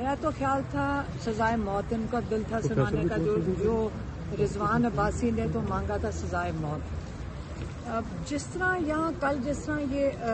میرا تو خیال تھا سزائے موت، ان کا دل تھا سنانے کا، جو رضوان عباسی نے تو مانگا تھا سزائے موت. جس طرح یہاں کل جس طرح یہ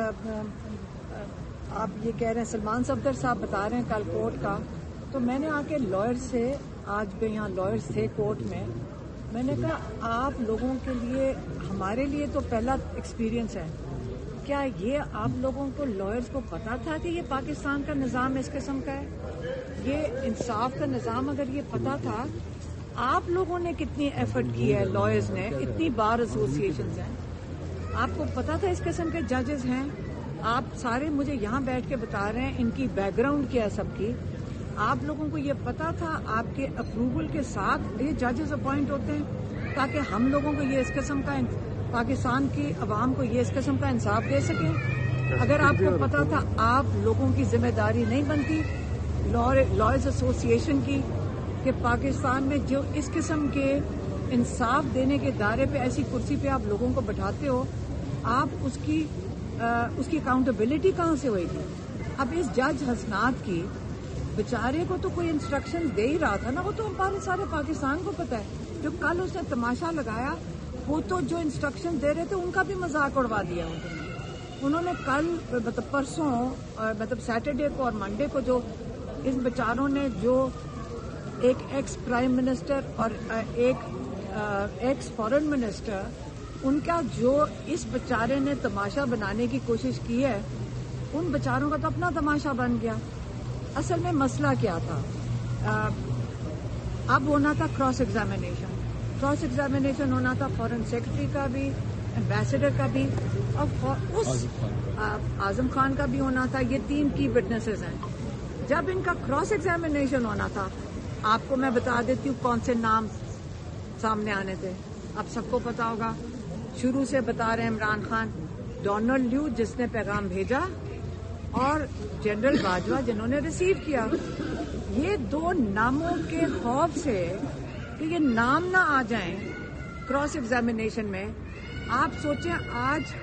آپ یہ کہہ رہے ہیں سلمان صفدر صاحب بتا رہے ہیں کل کورٹ کا، تو میں نے آ کے لائر سے، آج بھی یہاں لائرز تھے کورٹ میں نے کہا آپ لوگوں کے لیے، ہمارے لیے تو پہلا ایکسپیرینس ہے، کیا یہ آپ لوگوں کو لائرز کو پتا تھا کہ یہ پاکستان کا نظام اس قسم کا ہے؟ یہ انصاف کا نظام اگر یہ پتا تھا، آپ لوگوں نے کتنی ایفرٹ کی ہے، لائرز نے، اتنی بار ایسوسیشنز ہیں، آپ کو پتا تھا اس قسم کے ججز ہیں؟ آپ سارے مجھے یہاں بیٹھ کے بتا رہے ہیں ان کی بیک گراؤنڈ کیا ہے سب کی. آپ لوگوں کو یہ پتا تھا آپ کے اپروول کے ساتھ یہ ججز اپوائنٹ ہوتے ہیں تاکہ ہم لوگوں کو یہ اس قسم کا، پاکستان کی عوام کو یہ اس قسم کا انصاف دے سکیں؟ اگر آپ کو پتا تھا آپ لوگوں کی ذمہ داری نہیں بنتی لائرز ایسوسیشن کی کہ پاکستان میں جو اس قسم کے انصاف دینے کے ادارے پہ ایسی کرسی پہ آپ لوگوں کو بٹھاتے ہو، آپ اس کی اکاؤنٹیبلٹی کہاں سے ہوئے گی؟ اب اس جج حسنات کی بیچارے کو تو کوئی انسٹرکشن دے ہی رہا تھا نا، وہ تو ہمارے سارے پاکستان کو پتا ہے. جو کل اس نے تماشا لگایا وہ تو جو انسٹرکشن دے رہے تھے ان کا بھی مذاق اڑوا دیا انہوں نے. کل مطلب پرسوں مطلب سیٹرڈے کو اور منڈے کو جو اس بیچاروں نے، جو ایک ایکس پرائم منسٹر اور ایک ایکس فارن منسٹر، ان کا جو اس بیچارے نے تماشا بنانے کی کوشش کی ہے، ان بیچاروں کا تو اپنا تماشا بن گیا. اصل میں مسئلہ کیا تھا؟ اب ہونا تھا کراس ایگزامینیشن ہونا تھا فارن سیکرٹری کا بھی، ایمبیسڈر کا بھی، اور اس اعظم خان کا بھی ہونا تھا. یہ 3 کی وٹنسز ہیں. جب ان کا کراس ایگزامینیشن ہونا تھا، آپ کو میں بتا دیتی ہوں کون سے نام سامنے آنے تھے، اب سب کو پتا ہوگا. شروع سے بتا رہے ہیں عمران خان، ڈونلڈ لیو جس نے پیغام بھیجا، اور جنرل باجوہ جنہوں نے ریسیو کیا. یہ 2 ناموں کے خوف سے کہ یہ نام نہ آ جائیں کراس ایگزامینیشن میں، آپ سوچیں آج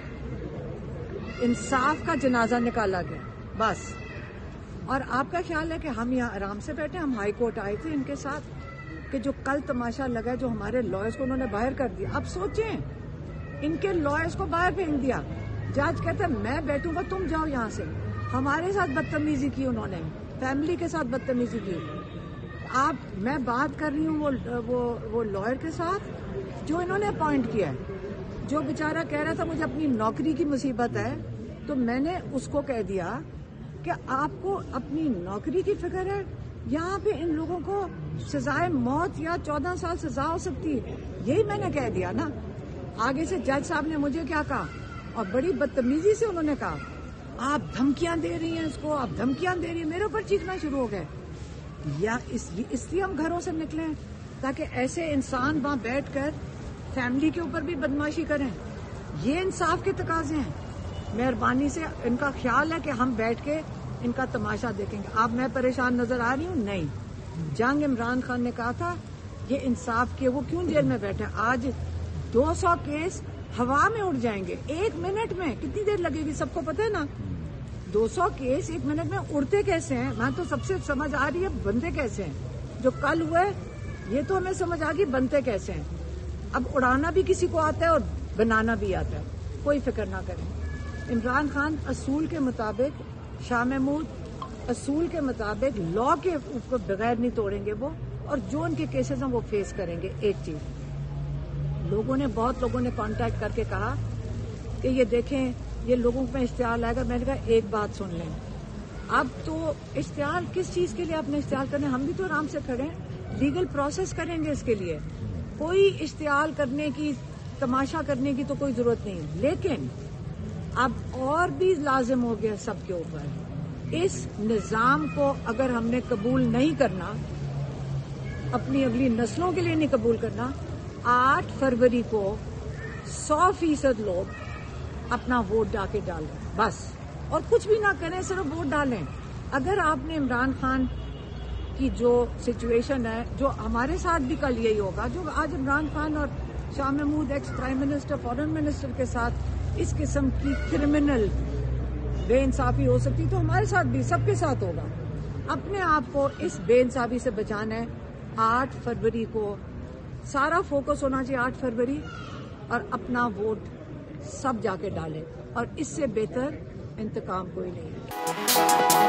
انصاف کا جنازہ نکالا گیا بس. اور آپ کا خیال ہے کہ ہم یہاں آرام سے بیٹھے؟ ہم ہائی کورٹ آئے تھے ان کے ساتھ کہ جو کل تماشا لگا، جو ہمارے لائرز کو انہوں نے باہر کر دیا. اب سوچیں ان کے لائرز کو باہر پھینک دیا. جج کہتا ہے میں بیٹھوں گا، تم جاؤ یہاں سے. ہمارے ساتھ بدتمیزی کی انہوں نے، فیملی کے ساتھ بدتمیزی کی. میں بات کر رہی ہوں وہ لائر کے ساتھ جو انہوں نے اپوائنٹ کیا ہے، جو بیچارہ کہہ رہا تھا مجھے اپنی نوکری کی مصیبت ہے. تو میں نے اس کو کہہ دیا کہ آپ کو اپنی نوکری کی فکر ہے؟ یہاں پہ ان لوگوں کو سزائے موت یا 14 سال سزا ہو سکتی ہے. یہی میں نے کہہ دیا نا. آگے سے جج صاحب نے مجھے کیا کہا، اور بڑی بدتمیزی سے انہوں نے کہا آپ دھمکیاں دے رہی ہیں اس کو، آپ دھمکیاں دے رہی ہیں. میرے اوپر چیخنا شروع ہو گئے. یا اس لیے ہم گھروں سے نکلیں تاکہ ایسے انسان وہاں بیٹھ کر فیملی کے اوپر بھی بدماشی کریں. یہ انصاف کے تقاضے ہیں. مہربانی سے ان کا خیال ہے کہ ہم بیٹھ کے ان کا تماشا دیکھیں گے. اب میں پریشان نظر آ رہی ہوں؟ نہیں. جنگ عمران خان نے کہا تھا یہ انصاف کے، وہ کیوں جیل میں بیٹھے؟ آج 200 کیس ہوا میں اڑ جائیں گے 1 منٹ میں. کتنی دیر لگے گی؟ سب کو پتہ ہے نا. 200 کیس 1 منٹ میں اڑتے کیسے ہیں؟ میں تو سب سے سمجھ آ رہی ہے بنتے کیسے ہیں. جو کل ہوئے یہ تو ہمیں سمجھ آ گئی بنتے کیسے ہیں. اب اڑانا بھی کسی کو آتا ہے اور بنانا بھی آتا ہے. کوئی فکر نہ کریں. عمران خان اصول کے مطابق، شاہ محمود اصول کے مطابق لا کے اوپر بغیر نہیں توڑیں گے وہ، اور جو ان کے کیسز ہیں وہ فیس کریں گے. ایک چیز بہت لوگوں نے کانٹیکٹ کر کے کہا کہ یہ دیکھیں یہ لوگوں پہ اشتعال آئے گا. میں نے کہا ایک بات سن لیں، اب تو اشتعال کس چیز کے لیے آپ نے اشتعال کرنے؟ ہم بھی تو آرام سے کھڑے ہیں، لیگل پروسیس کریں گے اس کے لیے. کوئی اشتعال کرنے کی، تماشا کرنے کی تو کوئی ضرورت نہیں. لیکن اب اور بھی لازم ہو گیا سب کے اوپر، اس نظام کو اگر ہم نے قبول نہیں کرنا، اپنی اگلی نسلوں کے لیے نہیں قبول کرنا، 8 فروری کو 100% لوگ اپنا ووٹ ڈال کے ڈالیں بس، اور کچھ بھی نہ کریں، صرف ووٹ ڈالیں. اگر آپ نے عمران خان کی جو سچویشن ہے، جو ہمارے ساتھ بھی کل یہی ہوگا، جو آج عمران خان اور Shah Mahmood ex prime minister foreign minister کے ساتھ اس قسم کی کرمنل بے انصافی ہو سکتی، تو ہمارے ساتھ بھی سب کے ساتھ ہوگا. اپنے آپ کو اس بے انصافی سے بچانا ہے. 8 فروری کو سارا فوکس ہونا چاہیے 8 فروری اور اپنا ووٹ سب جا کے ڈالیں اور اس سے بہتر انتقام کوئی نہیں ہے.